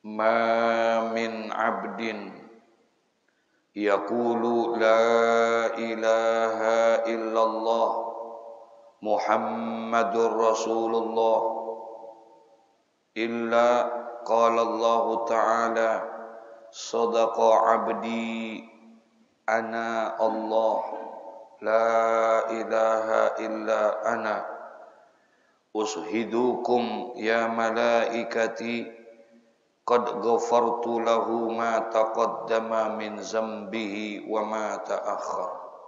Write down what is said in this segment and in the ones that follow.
ma min abdin yaqulu la ilaha illallah Muhammadur Rasulullah illa qala Allah Ta'ala sadaqa abdi ana Allah la ilaha illa ana ushidukum ya malaikati qad ghafartu lahu ma taqaddama min zambihi wa ma ta'akhkhar.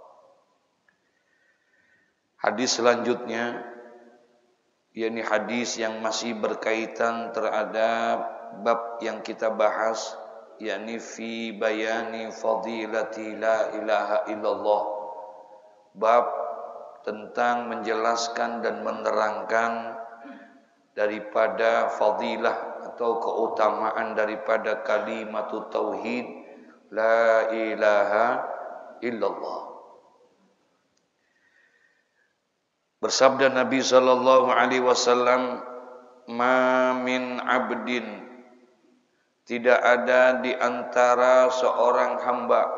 Hadis selanjutnya yakni hadis yang masih berkaitan terhadap bab yang kita bahas, yakni fi bayani fadilati la ilaha illallah, bab tentang menjelaskan dan menerangkan daripada fadilah atau keutamaan daripada kalimat tauhid la ilaha illallah. Bersabda Nabi sallallahu alaihi wasallam, ma min abdin, tidak ada di antara seorang hamba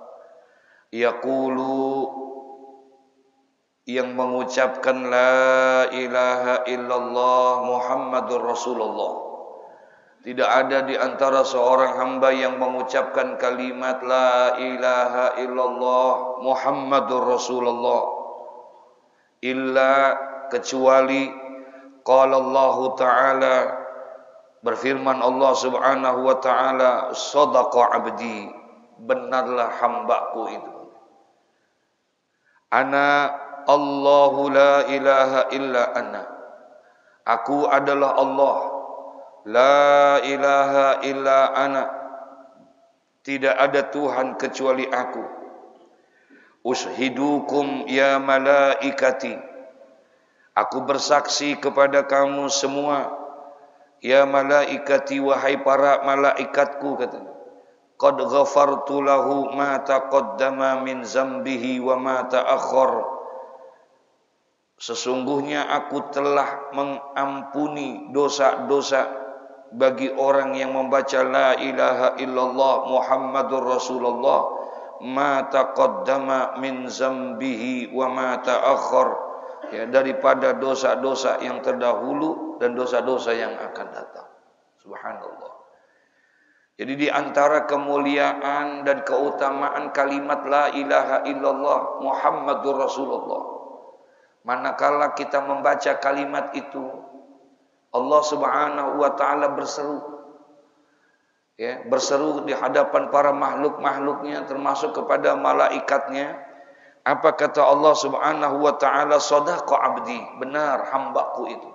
yaqulu, yang mengucapkan la ilaha illallah Muhammadur Rasulullah. Tidak ada di antara seorang hamba yang mengucapkan kalimat la ilaha illallah Muhammadur Rasulullah illa, kecuali qala Allah Ta'ala, berfirman Allah Subhanahu wa Ta'ala, sadaqa abdi, benarlah hambaku itu. Ana Allahu la ilaha illa ana, aku adalah Allah, la ilaha illa ana, tidak ada Tuhan kecuali aku. Ushidukum ya malaikati, aku bersaksi kepada kamu semua, ya malaikati, wahai para malaikatku, katanya, qad ghafartu lahu ma taqaddama min zambihi wa ma ta'akhkhar, sesungguhnya aku telah mengampuni dosa-dosa bagi orang yang membaca la ilaha illallah Muhammadur Rasulullah, ma taqaddama min zambihi wa ma ta'akhkhar, ya, daripada dosa-dosa yang terdahulu dan dosa-dosa yang akan datang. Subhanallah. Jadi di antara kemuliaan dan keutamaan kalimat la ilaha illallah Muhammadur Rasulullah, manakala kita membaca kalimat itu, Allah Subhanahu wa Ta'ala berseru, ya, berseru di hadapan para makhluk-makhluknya, termasuk kepada malaikatnya. Apa kata Allah Subhanahu wa Ta'ala? Sadaqa abdi, benar hambaku itu.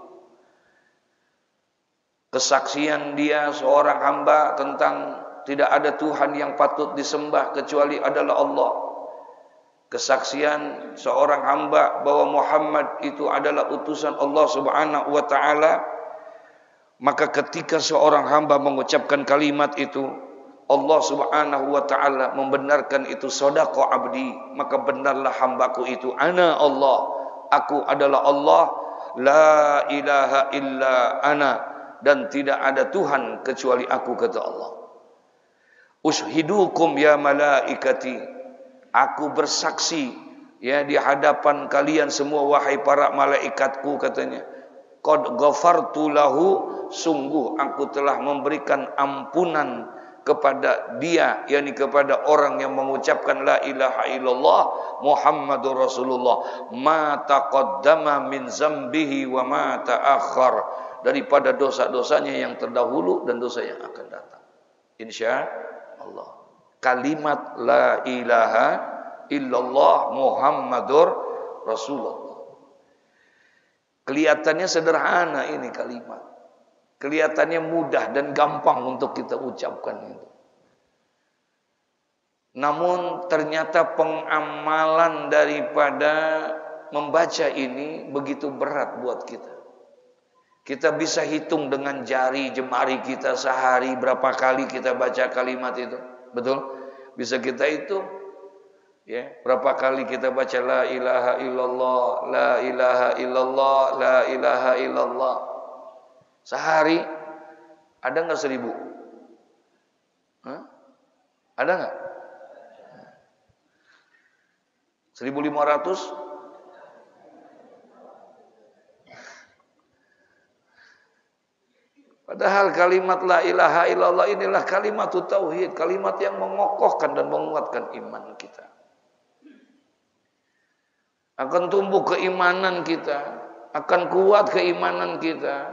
Kesaksian dia seorang hamba tentang tidak ada Tuhan yang patut disembah kecuali adalah Allah. Kesaksian seorang hamba bahwa Muhammad itu adalah utusan Allah Subhanahu wa Ta'ala. Maka ketika seorang hamba mengucapkan kalimat itu, Allah Subhanahu wa Ta'ala membenarkan itu sadaqa abdi, maka benarlah hambaku itu, ana Allah, aku adalah Allah, la ilaha illa ana, dan tidak ada Tuhan kecuali aku, kata Allah. Ushidukum ya malaikati, aku bersaksi, ya, di hadapan kalian semua wahai para malaikatku, katanya, qad ghafartu lahu, sungguh aku telah memberikan ampunan kepada dia, yakni kepada orang yang mengucapkan la ilaha illallah Muhammadur Rasulullah, ma taqaddama min zambihi wa ma ta'akhkhar, daripada dosa-dosanya yang terdahulu dan dosa yang akan datang. Insya Allah. Kalimat la ilaha illallah Muhammadur Rasulullah. Kelihatannya sederhana ini kalimat. Kelihatannya mudah dan gampang untuk kita ucapkan itu. Namun ternyata pengamalan daripada membaca ini begitu berat buat kita. Kita bisa hitung dengan jari jemari kita sehari berapa kali kita baca kalimat itu. Betul? Bisa kita hitung, ya, berapa kali kita baca la ilaha illallah, la ilaha illallah, la ilaha illallah. Sehari ada enggak 1000? Hah? Ada nggak? 1.500? Padahal kalimat la ilaha illallah inilah kalimat tauhid, kalimat yang mengokohkan dan menguatkan iman kita. Akan tumbuh keimanan kita, akan kuat keimanan kita.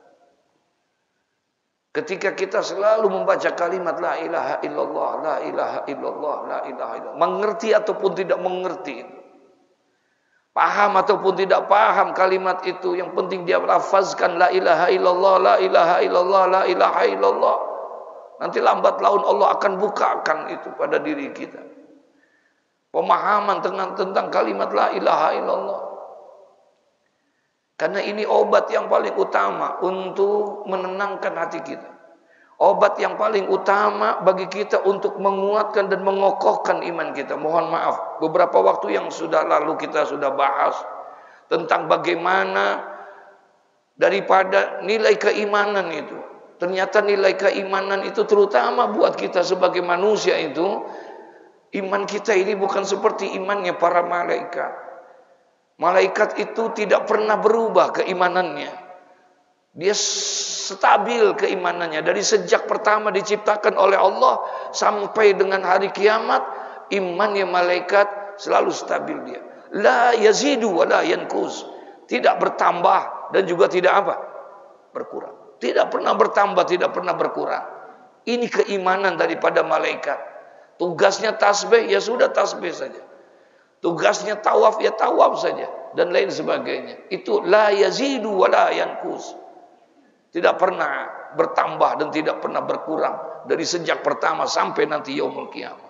Ketika kita selalu membaca kalimat la ilaha illallah, la ilaha illallah, la ilaha illallah. Mengerti ataupun tidak mengerti. Paham ataupun tidak paham kalimat itu. Yang penting dia lafazkan la ilaha illallah, la ilaha illallah, la ilaha illallah. Nanti lambat laun Allah akan bukakan itu pada diri kita. Pemahaman tentang kalimat la ilaha illallah. Karena ini obat yang paling utama untuk menenangkan hati kita. Obat yang paling utama bagi kita untuk menguatkan dan mengokohkan iman kita. Mohon maaf, beberapa waktu yang sudah lalu kita sudah bahas tentang bagaimana daripada nilai keimanan itu. Ternyata nilai keimanan itu terutama buat kita sebagai manusia itu, iman kita ini bukan seperti imannya para malaikat. Malaikat itu tidak pernah berubah keimanannya. Dia stabil keimanannya. Dari sejak pertama diciptakan oleh Allah sampai dengan hari kiamat, imannya malaikat selalu stabil dia. La yazidu wa la yanqus. Tidak bertambah dan juga tidak apa? Berkurang. Tidak pernah bertambah, tidak pernah berkurang. Ini keimanan daripada malaikat. Tugasnya tasbih, ya sudah tasbih saja. Tugasnya tawaf, ya tawaf saja. Dan lain sebagainya. Itu la yazidu wa la yanqus. Tidak pernah bertambah dan tidak pernah berkurang. Dari sejak pertama sampai nanti yaumul kiamat.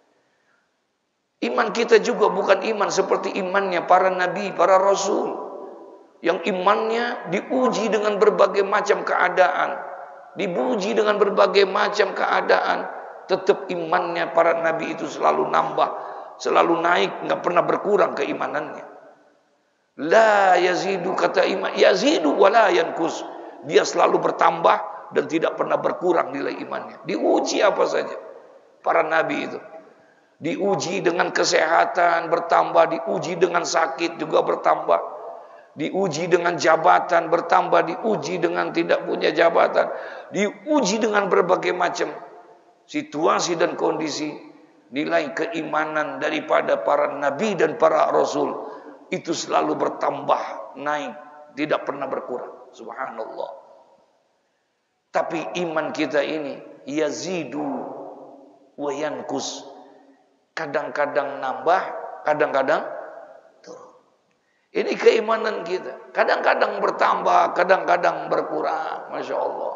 Iman kita juga bukan iman seperti imannya para nabi, para rasul. Yang imannya diuji dengan berbagai macam keadaan. Diuji dengan berbagai macam keadaan. Tetap imannya para nabi itu selalu nambah. Selalu naik, nggak pernah berkurang keimanannya. La yazidu, kata iman, yazidu wala yanqus. Dia selalu bertambah dan tidak pernah berkurang nilai imannya. Diuji apa saja para nabi itu. Diuji dengan kesehatan bertambah, diuji dengan sakit juga bertambah. Diuji dengan jabatan bertambah, diuji dengan tidak punya jabatan. Diuji dengan berbagai macam situasi dan kondisi. Nilai keimanan daripada para nabi dan para rasul itu selalu bertambah, naik, tidak pernah berkurang. Subhanallah. Tapi iman kita ini yazidu wa yanqus. Kadang-kadang nambah, kadang-kadang turun. Ini keimanan kita. Kadang-kadang bertambah, kadang-kadang berkurang. Masya Allah.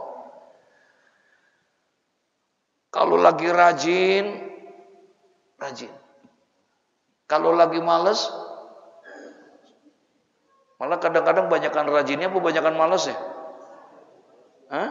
Kalau lagi rajin. Kalau lagi malas, malah kadang-kadang banyakan rajinnya apa banyakan malas ya? Hah?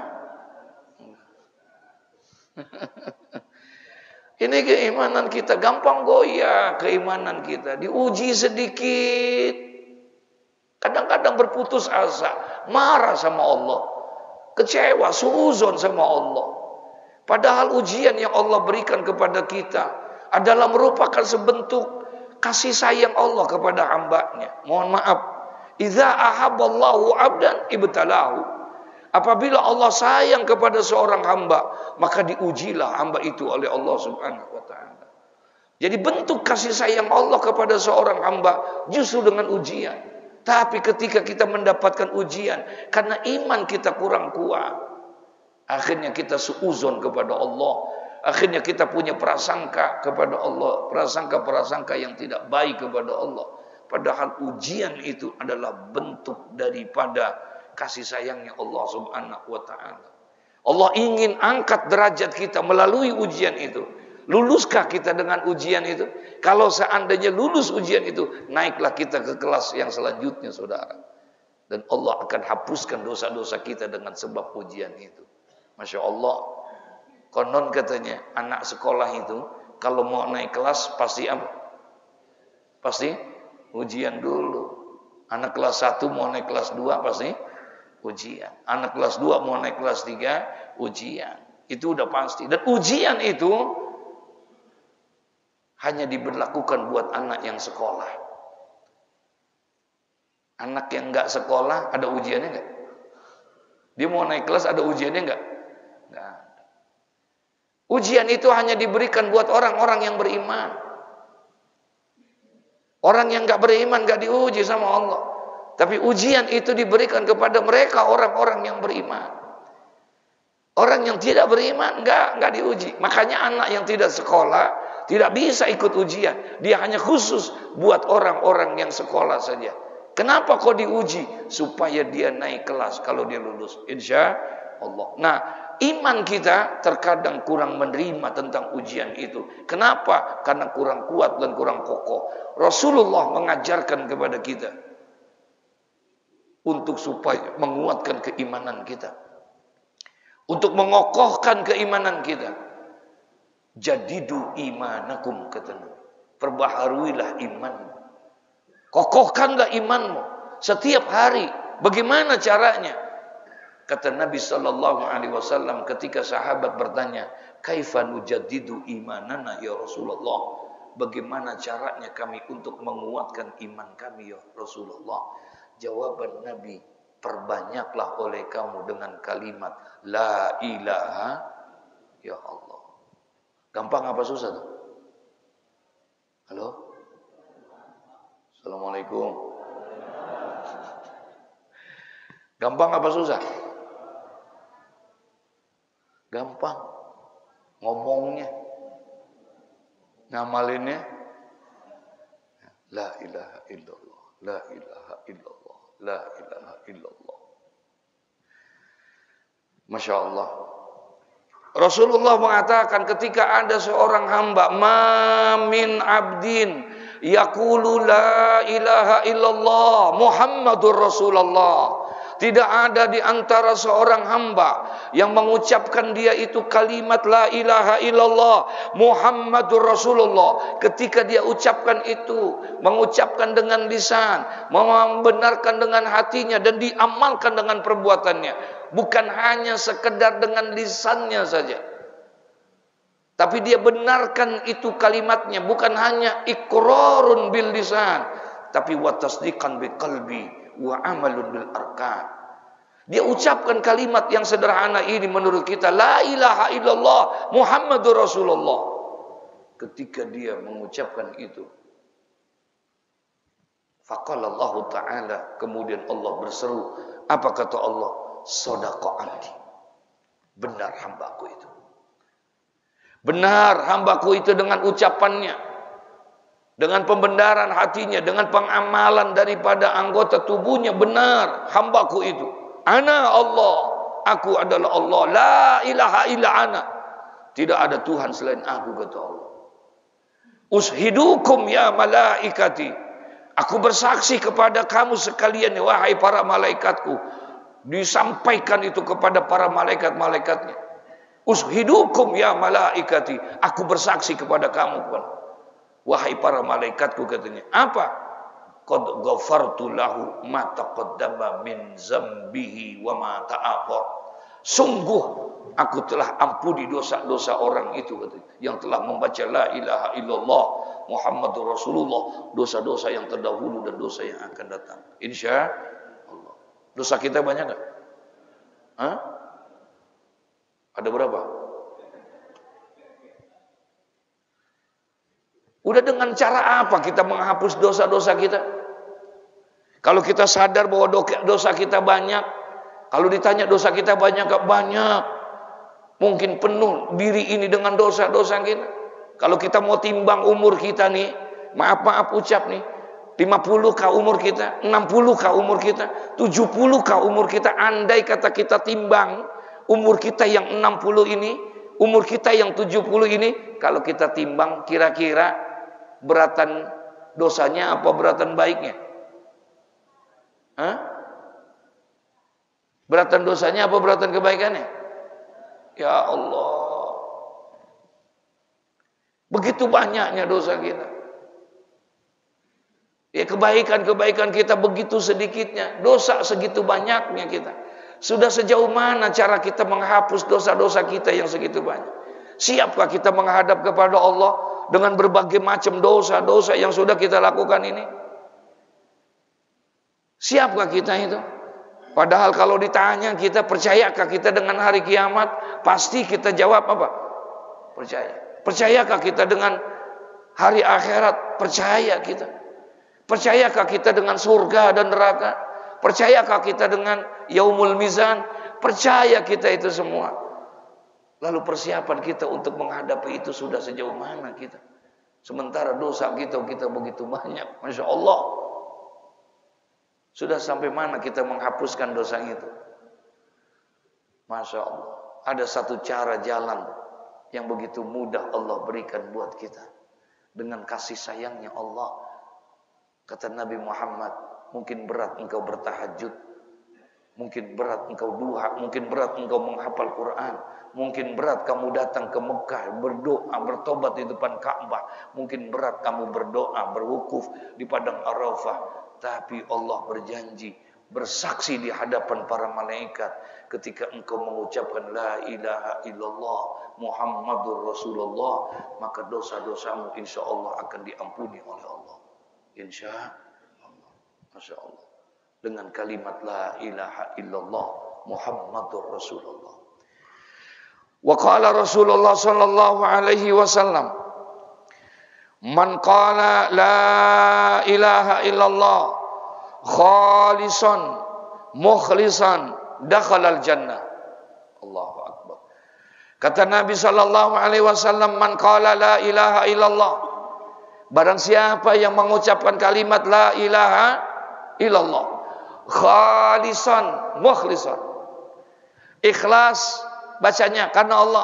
Ini keimanan kita gampang goyah, keimanan kita diuji sedikit. Kadang-kadang berputus asa, marah sama Allah, kecewa, suuzon sama Allah. Padahal ujian yang Allah berikan kepada kita adalah merupakan sebentuk kasih sayang Allah kepada hambanya. Mohon maaf, idza ahabballahu 'abdan ibtalahu. Apabila Allah sayang kepada seorang hamba, maka diujilah hamba itu oleh Allah Subhanahu wa taala. Jadi bentuk kasih sayang Allah kepada seorang hamba justru dengan ujian. Tapi ketika kita mendapatkan ujian karena iman kita kurang kuat, akhirnya kita suuzon kepada Allah. Akhirnya kita punya prasangka kepada Allah, prasangka-prasangka yang tidak baik kepada Allah. Padahal ujian itu adalah bentuk daripada kasih sayangnya Allah Subhanahu wa taala. Allah ingin angkat derajat kita melalui ujian itu. Luluskah kita dengan ujian itu? Kalau seandainya lulus ujian itu, naiklah kita ke kelas yang selanjutnya, saudara. Dan Allah akan hapuskan dosa-dosa kita dengan sebab ujian itu. Masya Allah. Konon katanya anak sekolah itu kalau mau naik kelas pasti apa? Pasti ujian dulu. Anak kelas 1 mau naik kelas 2 pasti ujian. Anak kelas 2 mau naik kelas 3 ujian. Itu udah pasti. Dan ujian itu hanya diberlakukan buat anak yang sekolah. Anak yang nggak sekolah ada ujiannya nggak? Dia mau naik kelas ada ujiannya nggak? Nggak. Ujian itu hanya diberikan buat orang-orang yang beriman. Orang yang nggak beriman nggak diuji sama Allah. Tapi ujian itu diberikan kepada mereka orang-orang yang beriman. Orang yang tidak beriman nggak diuji. Makanya anak yang tidak sekolah tidak bisa ikut ujian. Dia hanya khusus buat orang-orang yang sekolah saja. Kenapa kok diuji? Supaya dia naik kelas kalau dia lulus. Insya Allah. Nah, iman kita terkadang kurang menerima tentang ujian itu. Kenapa? Karena kurang kuat dan kurang kokoh. Rasulullah mengajarkan kepada kita untuk supaya menguatkan keimanan kita. Untuk mengokohkan keimanan kita. Jadidu imanakum, katanya. Perbaharuilah imanmu. Kokohkanlah imanmu setiap hari. Bagaimana caranya? Kata Nabi sallallahu alaihi wasallam ketika sahabat bertanya, "Kaifa nujaddidu imanana ya Rasulullah?" Bagaimana caranya kami untuk menguatkan iman kami ya Rasulullah? Jawaban Nabi, perbanyaklah oleh kamu dengan kalimat la ilaha ya Allah. Gampang apa susah tuh? Halo? Assalamualaikum. Gampang apa susah? Gampang. Ngomongnya. Ngamalinnya. La ilaha illallah. La ilaha illallah. La ilaha illallah. Masya Allah. Rasulullah mengatakan ketika ada seorang hamba, ma min abdin yaqulu la ilaha illallah Muhammadur Rasulullah. Tidak ada di antara seorang hamba yang mengucapkan dia itu kalimat la ilaha illallah Muhammadur Rasulullah. Ketika dia ucapkan itu, mengucapkan dengan lisan, membenarkan dengan hatinya dan diamalkan dengan perbuatannya. Bukan hanya sekedar dengan lisannya saja. Tapi dia benarkan itu kalimatnya. Bukan hanya iqrarun bil lisan. Tapi wa tasdiqan bil qalbi wa amalun bil arkan. Dia ucapkan kalimat yang sederhana ini menurut kita. La ilaha illallah Muhammadur Rasulullah. Ketika dia mengucapkan itu. Faqala Allah Ta'ala. Kemudian Allah berseru. Apa kata Allah? Sadaqa abdi. Benar hambaku itu. Benar hambaku itu dengan ucapannya. Dengan pembenaran hatinya. Dengan pengamalan daripada anggota tubuhnya. Benar hambaku itu. Ana Allah. Aku adalah Allah. La ilaha illa ana. Tidak ada Tuhan selain aku, kata Allah. Ushidukum ya malaikati. Aku bersaksi kepada kamu sekalian, wahai para malaikatku. Disampaikan itu kepada para malaikat-malaikatnya. Ushidukum ya malaikati. Aku bersaksi kepada kamu, wahai para malaikatku, katanya. Apa? Qad ghafartu lahu ma taqaddama min zambihi wa ma ta'akhkhar. Sungguh aku telah ampuni dosa-dosa orang itu, katanya, yang telah membaca la ilaha illallah Muhammadur Rasulullah, dosa-dosa yang terdahulu dan dosa yang akan datang. Insya Allah. Dosa kita banyak enggak? Hah? Ada berapa? Udah dengan cara apa kita menghapus dosa-dosa kita? Kalau kita sadar bahwa dosa kita banyak, kalau ditanya dosa kita banyak gak? Banyak. Mungkin penuh diri ini dengan dosa-dosa kita. Kalau kita mau timbang umur kita nih, maaf ucap nih, 50 kah umur kita, 60 kah umur kita, 70 kah umur kita. Andai kata kita timbang umur kita yang 60 ini, umur kita yang 70 ini, kalau kita timbang kira-kira beratan dosanya apa beratan baiknya? Hah? Beratan dosanya apa beratan kebaikannya? Ya Allah. Begitu banyaknya dosa kita. Ya, kebaikan-kebaikan kita begitu sedikitnya, dosa segitu banyaknya kita. Sudah sejauh mana cara kita menghapus dosa-dosa kita yang segitu banyak? Siapkah kita menghadap kepada Allah dengan berbagai macam dosa-dosa yang sudah kita lakukan ini? Siapkah kita itu? Padahal kalau ditanya kita, percayakah kita dengan hari kiamat? Pasti kita jawab apa? Percaya. Percayakah kita dengan hari akhirat? Percaya kita. Percayakah kita dengan surga dan neraka? Percayakah kita dengan yaumul mizan? Percaya kita itu semua. Lalu persiapan kita untuk menghadapi itu sudah sejauh mana kita? Sementara dosa kita begitu banyak. Masya Allah. Sudah sampai mana kita menghapuskan dosa itu? Masya Allah. Ada satu cara jalan yang begitu mudah Allah berikan buat kita. Dengan kasih sayangnya Allah. Kata Nabi Muhammad, mungkin berat engkau bertahajud, mungkin berat engkau duha, mungkin berat engkau menghafal Quran, mungkin berat kamu datang ke Mekah berdoa, bertobat di depan Ka'bah, mungkin berat kamu berdoa, berwukuf di padang Arafah, tapi Allah berjanji, bersaksi di hadapan para malaikat ketika engkau mengucapkan la ilaha illallah Muhammadur Rasulullah, maka dosa-dosamu insya Allah akan diampuni oleh Allah. Insya Allah. Masya Allah. Dengan kalimat la ilaha illallah Muhammadur Rasulullah. Wa qala Rasulullah sallallahu alaihi wasallam, man qala la ilaha illallah khalisan mukhlisan dakhalal jannah. Allahu akbar. Kata Nabi sallallahu alaihi wasallam, man qala la ilaha illallah, barang siapa yang mengucapkan kalimat la ilaha illallah khalisan mukhlisan, ikhlas bacanya karena Allah,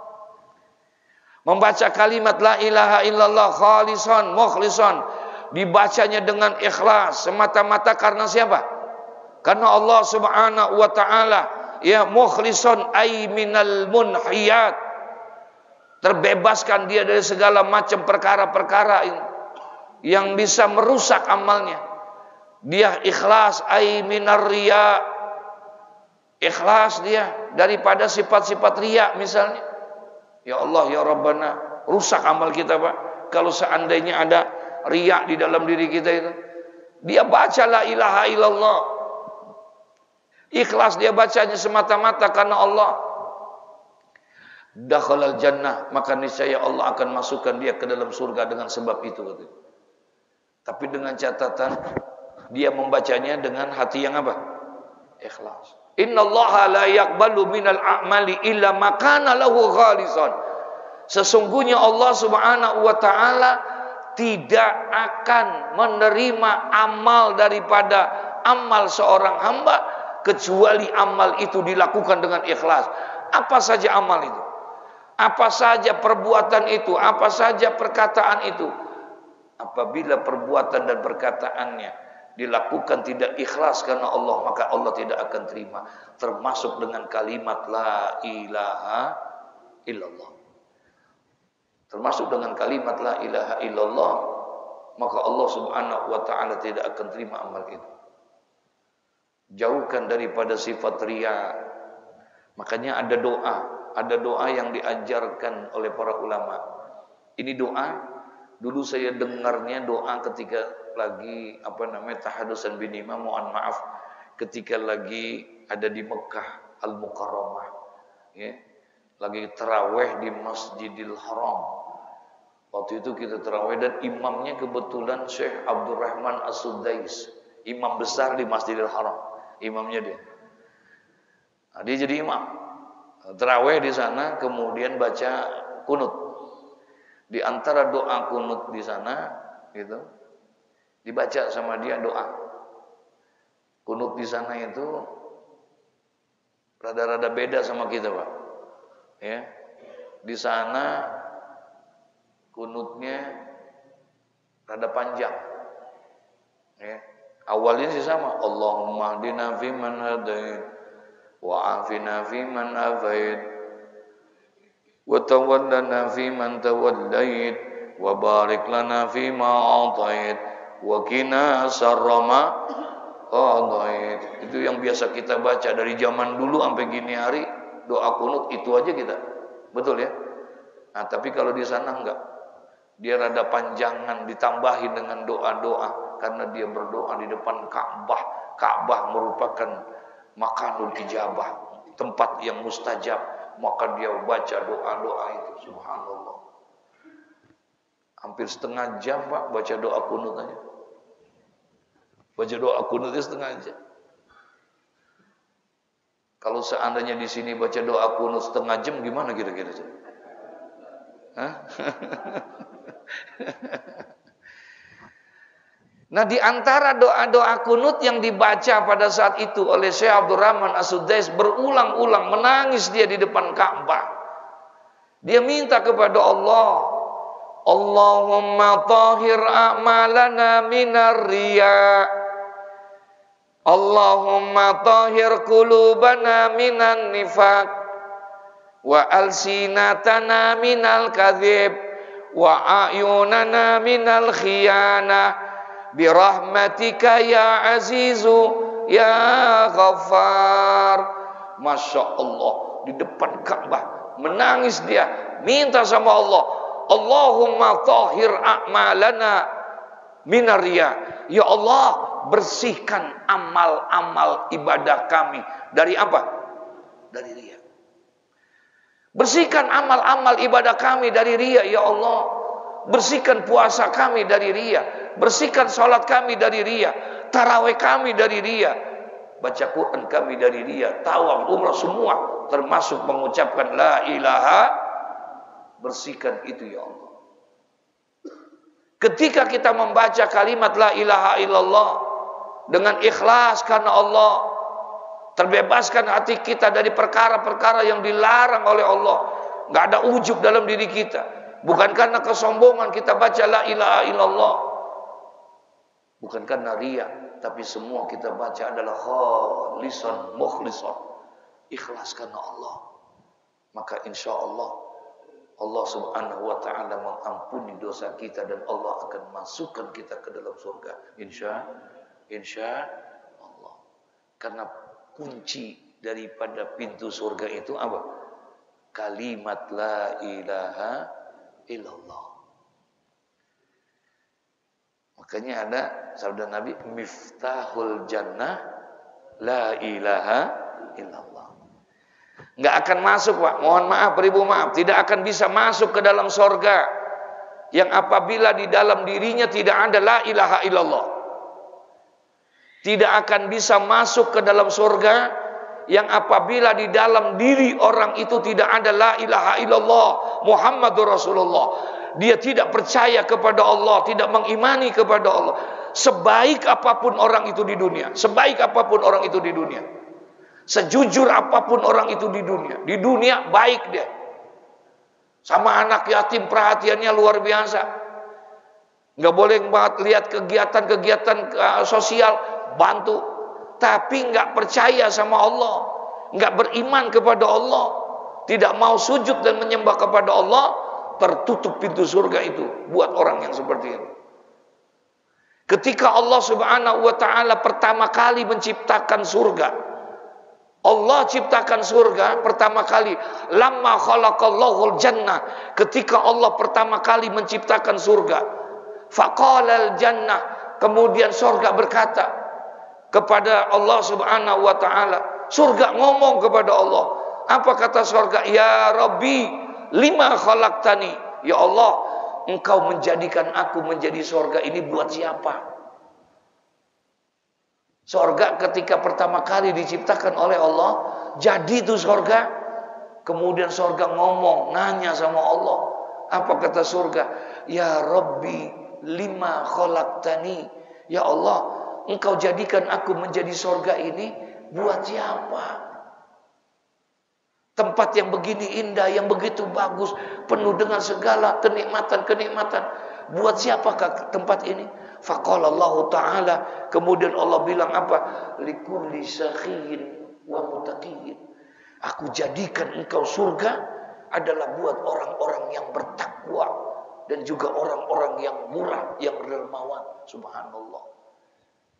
membaca kalimat la ilaha illallah khalisan mukhlisan, dibacanya dengan ikhlas semata-mata karena siapa? Karena Allah subhanahu wa ta'ala. Ya, mukhlisan ay minal munhiyat, terbebaskan dia dari segala macam perkara-perkara yang bisa merusak amalnya. Dia ikhlas ay minar riya, ikhlas dia daripada sifat-sifat riya misalnya. Ya Allah ya Rabbana, rusak amal kita Pak kalau seandainya ada riya di dalam diri kita itu. Dia baca la ilaha illallah, ikhlas dia bacanya semata-mata karena Allah, dakhalal jannah, maka niscaya Allah akan masukkan dia ke dalam surga dengan sebab itu. Tapi dengan catatan dia membacanya dengan hati yang apa? Ikhlas. Innallaha la yaqbalu minal a'mali illa ma kana lahu khalisan. Sesungguhnya Allah subhanahu wa ta'ala tidak akan menerima amal daripada amal seorang hamba kecuali amal itu dilakukan dengan ikhlas. Apa saja amal itu, apa saja perbuatan itu, apa saja perkataan itu, apabila perbuatan dan perkataannya dilakukan tidak ikhlas karena Allah, maka Allah tidak akan terima. Termasuk dengan kalimat la ilaha illallah. Termasuk dengan kalimat la ilaha illallah, maka Allah subhanahu wa ta'ala tidak akan terima amal itu. Jauhkan daripada sifat riya. Makanya ada doa yang diajarkan oleh para ulama. Ini doa, dulu saya dengarnya doa ketika lagi tahadusan bin imam, mohon maaf, ketika lagi ada di Mekah Al-Mukarramah, ya, lagi tarawih di Masjidil Haram. Waktu itu kita tarawih dan imamnya kebetulan Syekh Abdurrahman As-Sudais, imam besar di Masjidil Haram, imamnya dia. Nah, dia jadi imam tarawih di sana, kemudian baca kunut. Di antara doa kunut di sana, gitu, dibaca sama dia doa. Kunut di sana itu rada-rada beda sama kita, Pak. Ya. Di sana kunutnya rada panjang. Ya. Awalnya sih sama, Allahumma hdina fiman hadait wa afina fiman afait wa tawallana fiman tawallait wa barik lana fima atait wa qina syarra ma Oh, itu yang biasa kita baca dari zaman dulu sampai gini hari, doa kunut itu aja kita. Betul ya? Nah, tapi kalau di sana enggak. Dia rada panjangan ditambahin dengan doa-doa karena dia berdoa di depan Ka'bah. Ka'bah merupakan makanul ijabah, tempat yang mustajab, maka dia baca doa-doa itu. Subhanallah. Hampir setengah jam Pak baca doa kunut aja. Baca doa kunutnya setengah jam. Kalau seandainya di sini baca doa kunut setengah jam, gimana kira-kira? Hah? Nah, di antara doa-doa kunut yang dibaca pada saat itu oleh Syekh Abdurrahman As-Sudais, berulang-ulang menangis dia di depan Ka'bah. Dia minta kepada Allah, Allahumma tahhir a'malana minar riya. Allahumma tahhir qulubana minan nifaq wa alsinatana minal kadhib wa a'yunana minal khiyanah birahmatika ya azizu ya ghaffar. Masya Allah, di depan Ka'bah menangis dia, minta sama Allah, Allahumma tahhir a'malana minar riya. Ya Allah, bersihkan amal-amal ibadah kami dari apa? Dari riya. Bersihkan amal-amal ibadah kami dari riya, ya Allah. Bersihkan puasa kami dari riya. Bersihkan salat kami dari riya. Tarawih kami dari riya. Baca Quran kami dari riya. Tawaf, umrah semua, termasuk mengucapkan la ilaha. Bersihkan itu, ya Allah. Ketika kita membaca kalimat la ilaha illallah dengan ikhlas karena Allah, terbebaskan hati kita dari perkara-perkara yang dilarang oleh Allah. Gak ada ujub dalam diri kita. Bukan karena kesombongan kita baca la ilaha illallah. Bukan karena riya, tapi semua kita baca adalah khalisan mukhlisan. Ikhlas karena Allah. Maka insya Allah Allah subhanahu wa ta'ala mengampuni dosa kita dan Allah akan masukkan kita ke dalam surga. Insya Allah. Karena kunci daripada pintu surga itu apa? Kalimat la ilaha illallah. Makanya ada sabda Nabi, miftahul jannah la ilaha illallah. Nggak akan masuk, Pak. Mohon maaf, beribu maaf. Tidak akan bisa masuk ke dalam sorga yang apabila di dalam dirinya tidak ada la ilaha illallah. Tidak akan bisa masuk ke dalam sorga yang apabila di dalam diri orang itu tidak ada la ilaha illallah Muhammadur Rasulullah. Dia tidak percaya kepada Allah, tidak mengimani kepada Allah. Sebaik apapun orang itu di dunia, sebaik apapun orang itu di dunia, sejujur apapun orang itu di dunia baik dia. Sama anak yatim perhatiannya luar biasa. Nggak boleh banget lihat kegiatan-kegiatan sosial, bantu. Tapi nggak percaya sama Allah, nggak beriman kepada Allah, tidak mau sujud dan menyembah kepada Allah, tertutup pintu surga itu buat orang yang seperti ini. Ketika Allah subhanahu wa ta'ala pertama kali menciptakan surga, Allah ciptakan surga pertama kali. Lamma khalaqallahul jannah. Ketika Allah pertama kali menciptakan surga, faqalal jannah, kemudian surga berkata kepada Allah subhanahu wa ta'ala. Surga ngomong kepada Allah. Apa kata surga? Ya Rabbi, lima khalaqtani. Ya Allah, engkau menjadikan aku menjadi surga ini buat siapa? Surga ketika pertama kali diciptakan oleh Allah, jadi itu surga. Kemudian surga ngomong, nanya sama Allah. Apa kata surga? Ya Rabbi, lima khalaqtani. Ya Allah, engkau jadikan aku menjadi surga ini buat siapa? Tempat yang begini indah, yang begitu bagus, penuh dengan segala kenikmatan-kenikmatan. Buat siapakah tempat ini? Faqala Allah Ta'ala, kemudian Allah bilang apa? Likulli sakhiyin wa mutaqiyin. Aku jadikan engkau surga adalah buat orang-orang yang bertakwa dan juga orang-orang yang murah, yang dermawan. Subhanallah.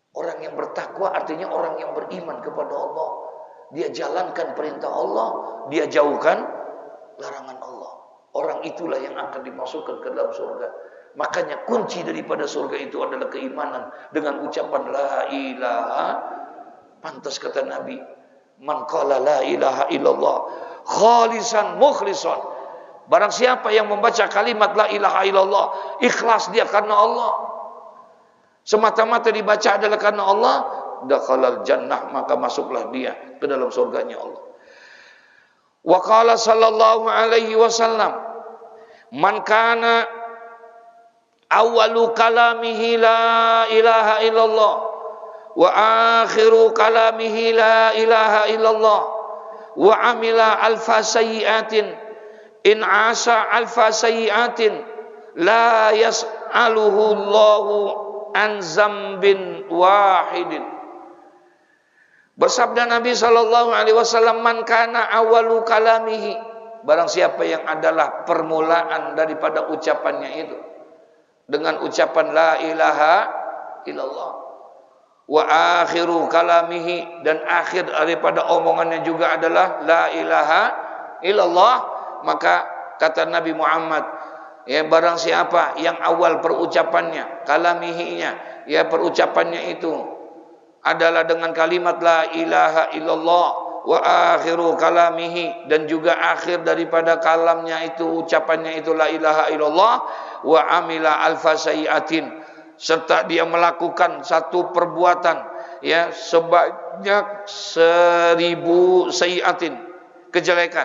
Orang yang bertakwa artinya orang yang beriman kepada Allah. Dia jalankan perintah Allah, dia jauhkan larangan Allah. Orang itulah yang akan dimasukkan ke dalam surga. Makanya kunci daripada surga itu adalah keimanan dengan ucapan la ilaha. Pantas kata Nabi, man qala la ilaha illallah khalisan mukhlisan. Barang siapa yang membaca kalimat la ilaha illallah, ikhlas dia karena Allah, semata-mata dibaca adalah karena Allah, dakhalal jannah, maka masuklah dia ke dalam surganya Allah. Wa qala sallallahu alaihi wasallam, man kana awwalu kalamihi la ilaha illallah wa akhiru kalamihi la ilaha illallah wa amila alfa sayyiatin in asa alfa sayyiatin la yas'aluhu Allahu an zambin wahidin. Bersabda Nabi sallallahu alaihi wasallam, man kana awalu kalamihi, barang siapa yang adalah permulaan daripada ucapannya itu dengan ucapan la ilaha illallah, wa akhiru kalamihi, dan akhir daripada omongannya juga adalah la ilaha illallah, maka kata Nabi Muhammad, ya, barang siapa yang awal perucapannya, kalamihinya, ya, perucapannya itu adalah dengan kalimat la ilaha illallah, wa akhiru kalamihi, dan juga akhir daripada kalamnya itu, ucapannya itu la ilaha illallah, wa amila alfa sayyiatin, serta dia melakukan satu perbuatan, ya, sebanyak 1000 sayyiatin, kejelekan.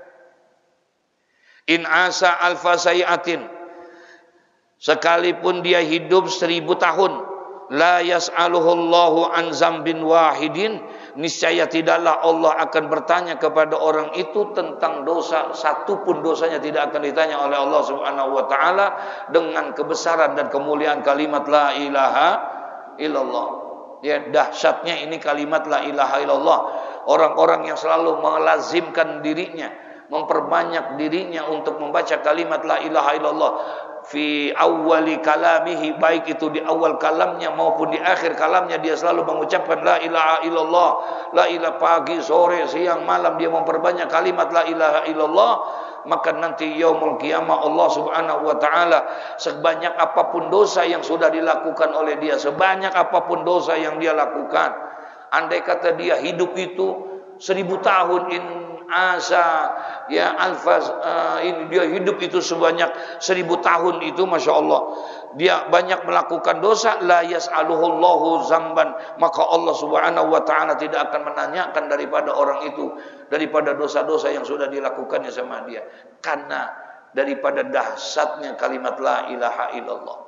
In asa alfa sayyiatin, sekalipun dia hidup 1000 tahun, la yas'aluhu Allahu an zambin wahidin, niscaya tidaklah Allah akan bertanya kepada orang itu tentang dosa, satu pun dosanya tidak akan ditanya oleh Allah Subhanahu wa taala, dengan kebesaran dan kemuliaan kalimat la ilaha illallah. Ya, dahsyatnya ini kalimat la ilaha illallah. Orang-orang yang selalu melazimkan dirinya, memperbanyak dirinya untuk membaca kalimat la ilaha illallah fi awwali kalamihi, baik itu di awal kalamnya maupun di akhir kalamnya, dia selalu mengucapkan la ilaha illallah. La ilaha, pagi, sore, siang, malam dia memperbanyak kalimat la ilaha illallah, maka nanti yaumul qiyamah Allah Subhanahu wa taala, sebanyak apapun dosa yang sudah dilakukan oleh dia, sebanyak apapun dosa yang dia lakukan, andai kata dia hidup itu 1000 tahun, in asa, ya, alfaz, ini dia hidup itu sebanyak 1000 tahun itu, masya Allah, dia banyak melakukan dosa, la yas'aluhullahu zamban, maka Allah Subhanahu wa taala tidak akan menanyakan daripada orang itu, daripada dosa-dosa yang sudah dilakukannya sama dia, karena daripada dahsyatnya kalimat la ilaha illallah.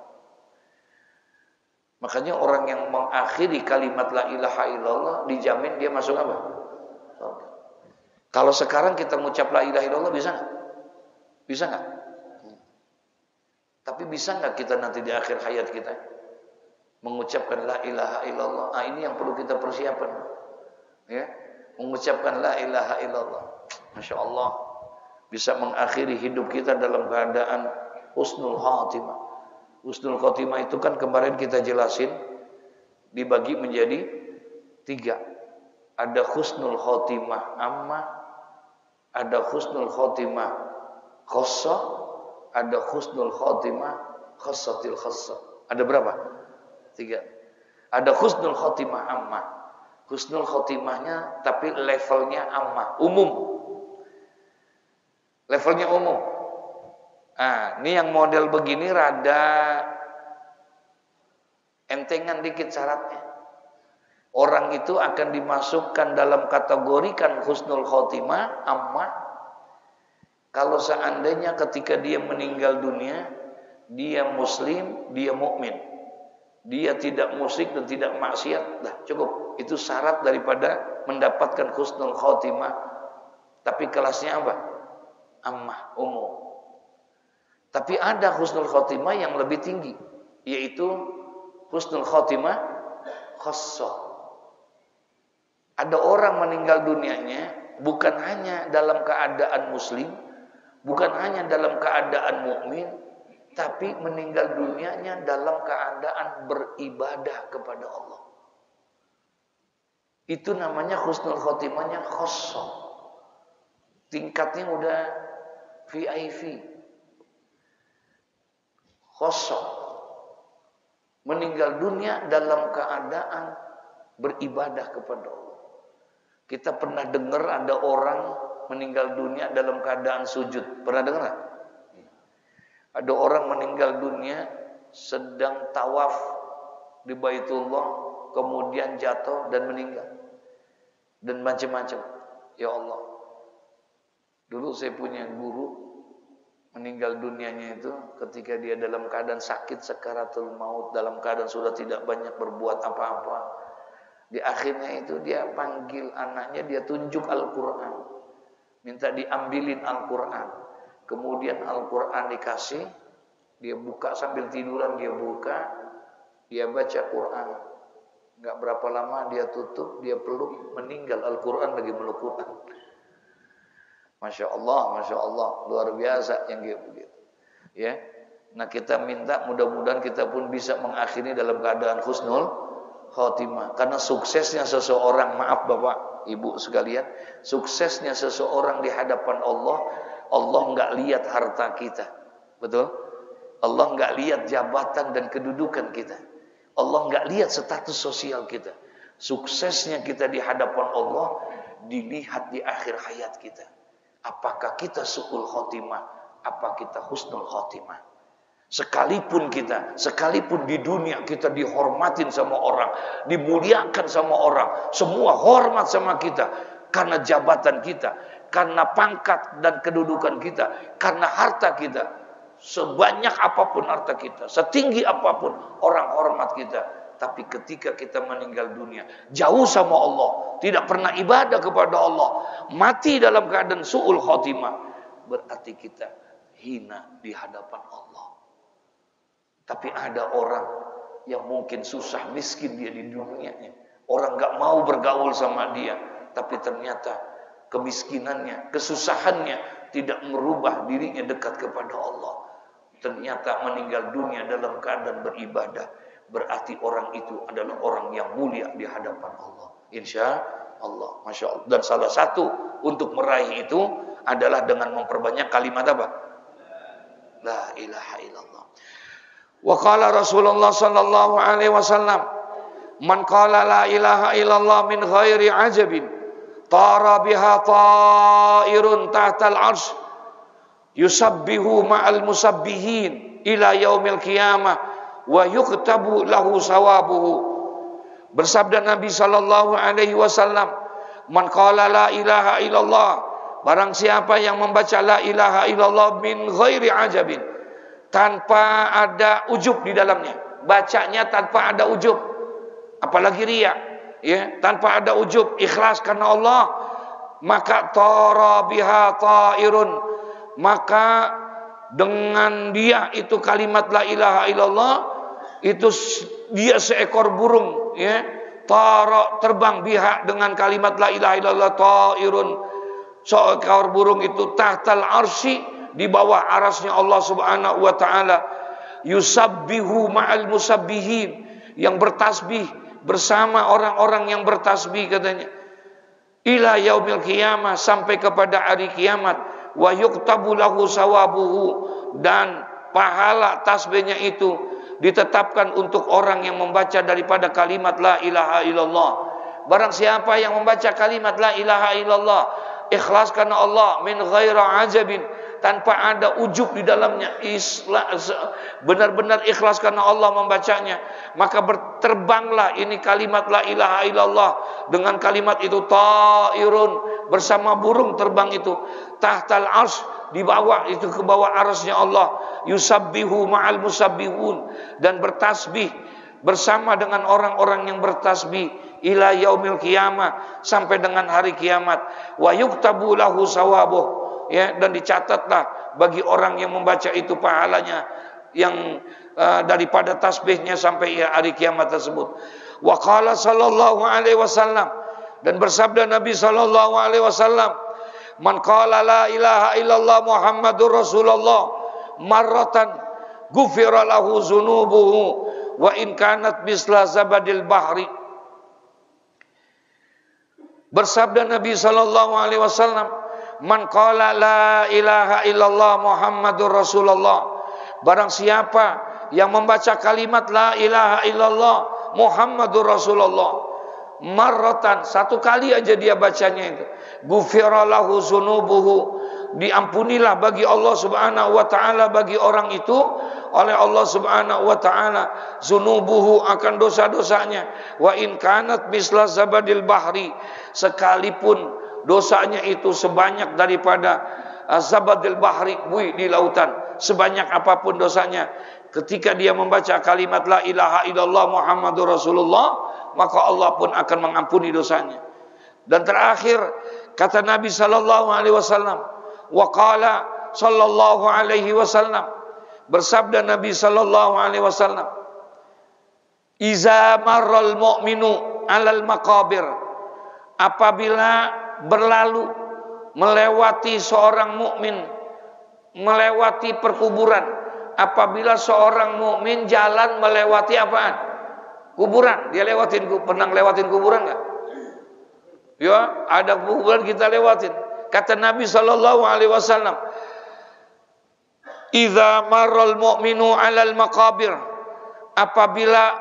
Makanya orang yang mengakhiri kalimat la ilaha illallah dijamin dia masuk apa? Surga. Kalau sekarang kita mengucap la ilaha illallah, bisa nggak? Bisa nggak? Tapi bisa nggak kita nanti di akhir hayat kita mengucapkan la ilaha illallah? Nah, ini yang perlu kita persiapkan, ya, mengucapkan la ilaha illallah. Masya Allah, bisa mengakhiri hidup kita dalam keadaan husnul khatimah. Husnul khatimah itu kan kemarin kita jelasin dibagi menjadi 3. Ada husnul khatimah ammah, ada husnul khatimah khassah, ada husnul khatimah khassatil khassah. Ada berapa? 3. Ada husnul khatimah ammah. Husnul khatimahnya tapi levelnya ammah, umum. Levelnya umum. Nah, ini yang model begini rada entengan dikit syaratnya. Orang itu akan dimasukkan dalam kategorikan husnul khotimah ammah kalau seandainya ketika dia meninggal dunia, dia muslim, dia mukmin, dia tidak musyrik dan tidak maksiat, dah cukup. Itu syarat daripada mendapatkan husnul khotimah. Tapi kelasnya apa? Ammah, umum. Tapi ada husnul khotimah yang lebih tinggi, yaitu husnul khotimah khassah. Ada orang meninggal dunianya bukan hanya dalam keadaan muslim, bukan hanya dalam keadaan mukmin, tapi meninggal dunianya dalam keadaan beribadah kepada Allah. Itu namanya husnul khotimahnya kosong. Tingkatnya udah VIP. Kosong. Meninggal dunia dalam keadaan beribadah kepada Allah. Kita pernah dengar ada orang meninggal dunia dalam keadaan sujud. Pernah dengar? Ada orang meninggal dunia sedang tawaf di Baitullah, kemudian jatuh dan meninggal. Dan macam-macam. Ya Allah, dulu saya punya guru meninggal dunianya itu ketika dia dalam keadaan sakit sakaratul maut, dalam keadaan sudah tidak banyak berbuat apa-apa. Di akhirnya itu dia panggil anaknya, dia tunjuk Al-Quran, minta diambilin Al-Quran. Kemudian Al-Quran dikasih, dia buka sambil tiduran, dia buka, dia baca Quran. Enggak berapa lama dia tutup, dia peluk, meninggal. Al-Quran lagi meluk Quran. Masya Allah, luar biasa yang kayak begitu. Ya, nah kita minta mudah-mudahan kita pun bisa mengakhiri dalam keadaan husnul khotimah. Karena suksesnya seseorang, maaf Bapak Ibu sekalian, suksesnya seseorang di hadapan Allah, Allah enggak lihat harta kita, betul? Allah enggak lihat jabatan dan kedudukan kita. Allah enggak lihat status sosial kita. Suksesnya kita di hadapan Allah dilihat di akhir hayat kita. Apakah kita su'ul khotimah, apa kita husnul khotimah. Sekalipun di dunia kita dihormatin sama orang, dimuliakan sama orang, semua hormat sama kita karena jabatan kita, karena pangkat dan kedudukan kita, karena harta kita. Sebanyak apapun harta kita, setinggi apapun orang hormat kita, tapi ketika kita meninggal dunia, jauh sama Allah, tidak pernah ibadah kepada Allah, mati dalam keadaan su'ul khotimah, berarti kita hina di hadapan Allah. Tapi ada orang yang mungkin susah miskin dia di dunianya, orang gak mau bergaul sama dia, tapi ternyata kemiskinannya, kesusahannya tidak merubah dirinya dekat kepada Allah. Ternyata meninggal dunia dalam keadaan beribadah, berarti orang itu adalah orang yang mulia di hadapan Allah. Insya Allah, Masya Allah. Dan salah satu untuk meraih itu adalah dengan memperbanyak kalimat apa? La ilaha illallah. Wa qala Rasulullah sallallahu alaihi wasallam, man qala la ilaha illallah min ghairi ajabin, tara biha ta'irun tahtal arsh, yusabbihu ma'al musabbihin ila yaumil qiyamah wa yuktabu lahu sawabuhu. Bersabda Nabi sallallahu alaihi wasallam, man qala la ilaha illallah, barang siapa yang membaca la ilaha illallah min ghairi ajabin, tanpa ada ujub di dalamnya, bacanya tanpa ada ujub, apalagi riya, ya, tanpa ada ujub, ikhlas karena Allah, maka tara biha ta'irun, maka dengan dia itu kalimat la ilaha illallah itu dia seekor burung, ya, terbang biha dengan kalimat la ilaha illallah ta'irun, seekor burung itu tahtal arsy, di bawah arasnya Allah subhanahu wa ta'ala, yusabbihu ma'al musabbihin, yang bertasbih bersama orang-orang yang bertasbih katanya, ila yaumil qiyamah, sampai kepada hari kiamat, wa yuktabu lahu sawabuhu, dan pahala tasbihnya itu ditetapkan untuk orang yang membaca daripada kalimat la ilaha illallah. Barang siapa yang membaca kalimat la ilaha illallah ikhlas karena Allah, min ghairi ajabin, tanpa ada ujub di dalamnya, benar-benar ikhlas karena Allah membacanya, maka terbanglah ini kalimat la ilaha illallah dengan kalimat itu ta'irun, bersama burung terbang itu, tahtal arsy, di bawah itu, ke bawah arasnya Allah, yusabbihu ma'al musabbihun, dan bertasbih bersama dengan orang-orang yang bertasbih, ila yaumil qiyamah, sampai dengan hari kiamat, wa yuktabu lahu sawabuh, ya, dan dicatatlah bagi orang yang membaca itu pahalanya yang daripada tasbihnya sampai hari kiamat tersebut. Wa qala sallallahu alaihi wasallam, dan bersabda Nabi sallallahu alaihi wasallam, man qala la ilaha illallah Muhammadur Rasulullah marratan ghufira lahu dzunubuhu wa in kanat misla zabadil bahri. Bersabda Nabi sallallahu alaihi wasallam, "Man qala la ilaha illallah Muhammadur Rasulullah." Barang siapa yang membaca kalimat la ilaha illallah Muhammadur Rasulullah marratan, satu kali aja dia bacanya itu, ghufira lahu dzunubuhu, diampunilah bagi Allah Subhanahu wa taala bagi orang itu oleh Allah Subhanahu wa taala dzunubuhu, akan dosa-dosanya, wa in kanat misla zabadil bahri, sekalipun dosanya itu sebanyak daripada zabadil bahri, buih di lautan, sebanyak apapun dosanya, ketika dia membaca kalimat la ilaha illallah Muhammadur Rasulullah, maka Allah pun akan mengampuni dosanya. Dan terakhir kata Nabi sallallahu alaihi wasallam, wa qala sallallahu alaihi wasallam, bersabda Nabi sallallahu alaihi wasallam, iza marral mu'minu alal maqabir, apabila berlalu melewati seorang mukmin melewati perkuburan, apabila seorang mukmin jalan melewati apaan? Kuburan. Dia lewatin, pernah lewatin kuburan enggak? Ya, ada kuburan kita lewatin. Kata Nabi sallallahu alaihi wasallam, idza marral mu'minu 'alal maqabir, apabila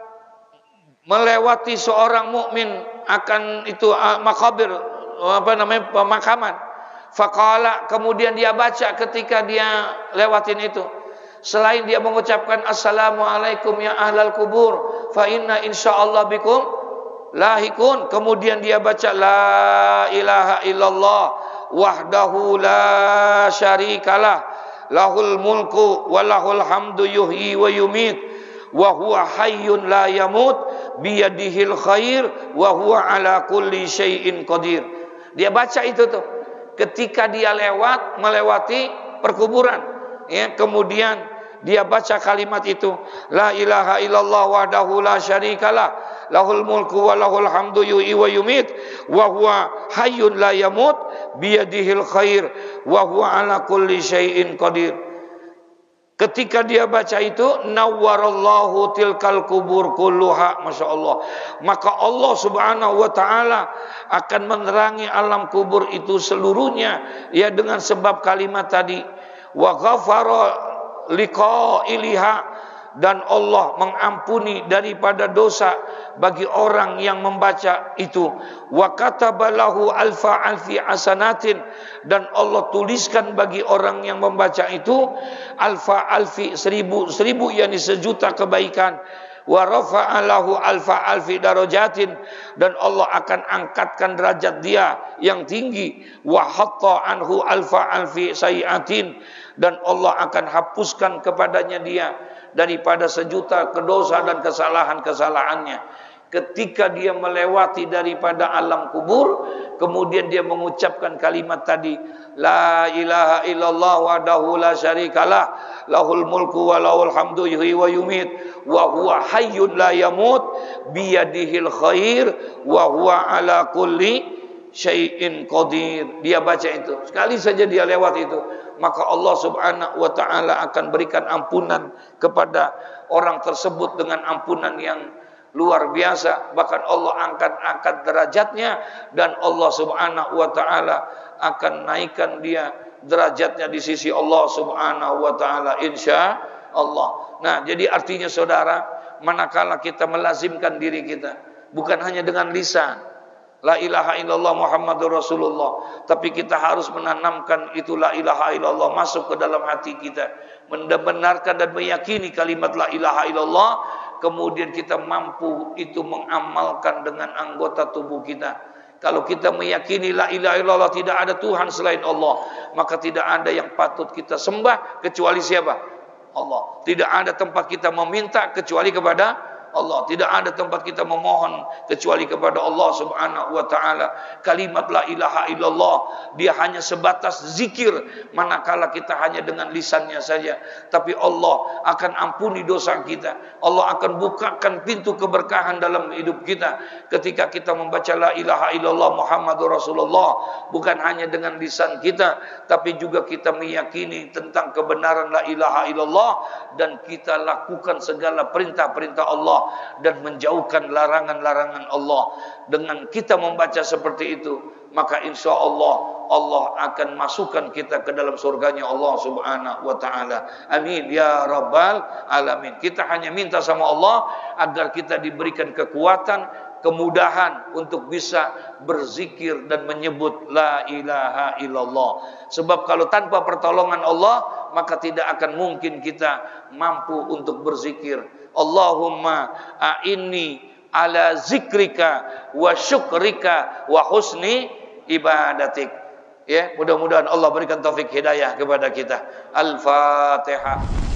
melewati seorang mukmin akan itu maqabir, apa namanya, pemakaman, faqala, kemudian dia baca ketika dia lewatin itu, selain dia mengucapkan assalamualaikum ya ahlal kubur fa inna insyaallah bikum lahikun, kemudian dia baca la ilaha illallah wahdahu la syarikalah lahul mulku wa lahul hamdu yuhyi wa yumit wa huwa hayyun la yamut biyadihil khair wa huwa ala kulli syai'in qadir. Dia baca itu tuh ketika dia melewati perkuburan, ya, kemudian dia baca kalimat itu, la ilaha illallah wahdahu la syarikalah lahul mulku wa lahul hamdu yuhyi wa yumit wa huwa hayyun la yamut biyadihil khair wa huwa ala kulli syai'in qadir. Ketika dia baca itu, nawwarallahu tilkal kubur kulluha, Masya Allah, maka Allah Subhanahu wa ta'ala akan menerangi alam kubur itu seluruhnya, ya, dengan sebab kalimat tadi, wa ghafara liqa'iliha, dan Allah mengampuni daripada dosa bagi orang yang membaca itu, wa katabalahu alfa alfi asanatin, dan Allah tuliskan bagi orang yang membaca itu alfa alfi, seribu yakni sejuta kebaikan, wa rafa'alahu alfa alfi darajatin, dan Allah akan angkatkan derajat dia yang tinggi, wa hatta anhu alfa alfi sayiatin, dan Allah akan hapuskan kepadanya dia daripada sejuta kedosa dan kesalahan-kesalahannya. Ketika dia melewati daripada alam kubur, kemudian dia mengucapkan kalimat tadi, la ilaha illallah wahdahu la syarikalah lahul mulku wa lahul hamdu yuhyi wa yumit wa huwa hayyun la yamut biyadihil khair wa huwa ala kulli syai'in qadir. Dia baca itu, sekali saja dia lewat itu, maka Allah Subhanahu wa ta'ala akan berikan ampunan kepada orang tersebut dengan ampunan yang luar biasa. Bahkan Allah angkat derajatnya, dan Allah Subhanahu wa ta'ala akan naikkan dia derajatnya di sisi Allah Subhanahu wa ta'ala, insya Allah. Nah, jadi artinya saudara, manakala kita melazimkan diri kita, bukan hanya dengan lisan la ilaha illallah Muhammadur Rasulullah, tapi kita harus menanamkan itu la ilaha illallah masuk ke dalam hati kita, membenarkan dan meyakini kalimat la ilaha illallah, kemudian kita mampu itu mengamalkan dengan anggota tubuh kita. Kalau kita meyakini la ilaha illallah tidak ada Tuhan selain Allah, maka tidak ada yang patut kita sembah kecuali siapa? Allah. Tidak ada tempat kita meminta kecuali kepada Allah. Tidak ada tempat kita memohon kecuali kepada Allah Subhanahu wa ta'ala. Kalimat la ilaha illallah, dia hanya sebatas zikir manakala kita hanya dengan lisannya saja, tapi Allah akan ampuni dosa kita. Allah akan bukakan pintu keberkahan dalam hidup kita ketika kita membaca la ilaha illallah Muhammadur Rasulullah, bukan hanya dengan lisan kita, tapi juga kita meyakini tentang kebenaran la ilaha illallah, dan kita lakukan segala perintah-perintah Allah Allah dan menjauhkan larangan-larangan Allah. Dengan kita membaca seperti itu, maka insya Allah Allah akan masukkan kita ke dalam surganya Allah Subhanahu wa taala. Amin ya rabbal alamin. Kita hanya minta sama Allah agar kita diberikan kekuatan, kemudahan untuk bisa berzikir dan menyebut la ilaha illallah. Sebab kalau tanpa pertolongan Allah, maka tidak akan mungkin kita mampu untuk berzikir. Allahumma a'inni ala zikrika wa syukrika wa husni ibadatik. Ya, mudah-mudahan Allah berikan taufik hidayah kepada kita. Al-Fatihah.